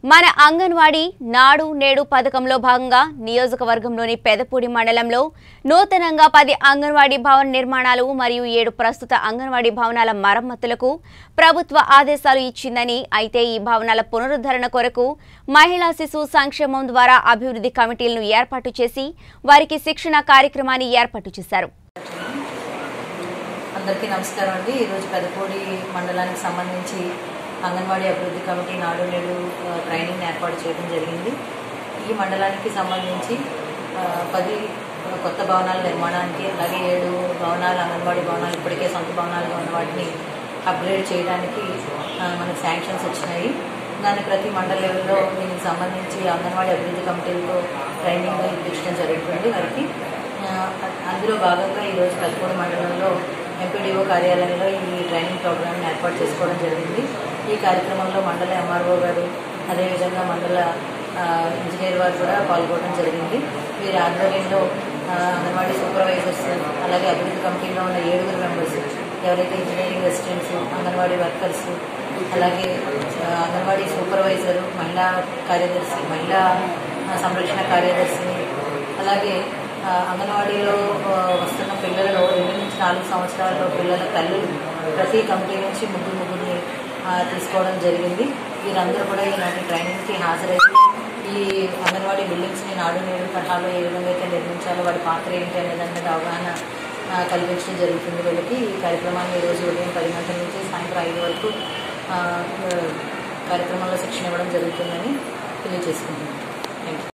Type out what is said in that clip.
మన అంగన్వాడీ నాడు నేడు పథకంలో భాగంగా నియోజకవర్గంలోని పెదపూడి మండలంలో నూతనంగా 10 అంగన్వాడీ భవన నిర్మాణాలు మరియు 7 ప్రస్తుత అంగన్వాడీ భవనాల మరమ్మతులకు ప్రభుత్వ ఆదేశాలు ఇచ్చిందని, అయితే ఈ భవనాల పునరుద్ధరణ కొరకు మహిళా శిశు సంక్షేమం ద్వారా అభివృద్ధి కమిటీలను ఏర్పాటు చేసి వారికి శిక్షణ కార్యక్రమాన్ని ఏర్పాటు చేశారు. అందరికీ నమస్కారం అండి. ఈరోజు పెదపూడి మండలానికి సంబంధించి అంగన్వాడీ అభివృద్ధి కమిటీ నాడు నేడు ట్రైనింగ్ ఏర్పాటు చేయడం జరిగింది. ఈ మండలానికి సంబంధించి 10 కొత్త భవనాల నిర్మాణానికి, అలాగే 7 భవనాలు అంగన్వాడీ భవనాలు ఇప్పటికే సొంత భవనాలుగా ఉన్న వాటిని అప్గ్రేడ్ చేయడానికి మనకు శాంక్షన్స్ వచ్చినాయి. దాన్ని ప్రతి మండల లెవెల్లో దీనికి సంబంధించి అంగన్వాడీ అభివృద్ధి కమిటీలతో ట్రైనింగ్ ఇప్పించడం జరుగుతుంది వారికి. అందులో భాగంగా ఈరోజు పెదపూడి మండలంలో ఎంపీడీఓ కార్యాలయంలో ఈ ట్రైనింగ్ ప్రోగ్రామ్ని ఏర్పాటు చేసుకోవడం జరిగింది. ఈ కార్యక్రమంలో మండల ఎంఆర్ఓ గారు, అదేవిధంగా మండల ఇంజనీర్ వారు కూడా పాల్గొనడం జరిగింది. వీరి ఆధ్వర్యంలో అంగన్వాడీ సూపర్వైజర్స్, అలాగే అభివృద్ధి కమిటీలో ఉన్న 7 మెంబర్స్, ఎవరైతే ఇంజనీరింగ్ అసిస్టెంట్స్, అంగన్వాడీ వర్కర్స్, అలాగే అంగన్వాడీ సూపర్వైజరు, మహిళా కార్యదర్శి, మహిళా సంరక్షణ కార్యదర్శి, అలాగే అంగన్వాడీలో వస్తున్న పిల్లలలో 2 నుంచి 4 సంవత్సరాల పిల్లల తల్లులు ప్రతి కమిటీ నుంచి ముగ్గురిని తీసుకోవడం జరిగింది. వీరందరూ కూడా ఈనాటి ట్రైనింగ్కి హాజరయ్యి ఈ అంగన్వాడీ బిల్డింగ్స్ని నాడు నేడు తరహాలో ఏ విధంగా అయితే నిర్మించాలో, వాడి పాత్ర ఏంటి అనే దాని మీద అవగాహన కల్పించడం జరుగుతుంది. వీళ్ళకి ఈ కార్యక్రమాన్ని ఈరోజు ఉదయం 10 గంటల నుంచి సాయంత్రం 5 వరకు కార్యక్రమంలో శిక్షణ ఇవ్వడం జరుగుతుందని తెలియజేసుకుంటున్నాను.